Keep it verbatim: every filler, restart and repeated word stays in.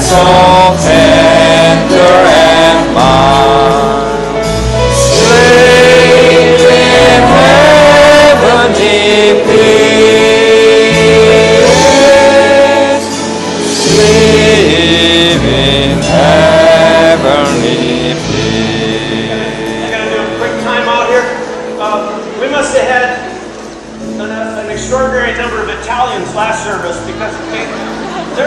so tender and mild. Sleep in heavenly peace. Sleep in heavenly peace. I'm going to do a quick time out here. Uh, we must have had an, an extraordinary number of Italians last service because they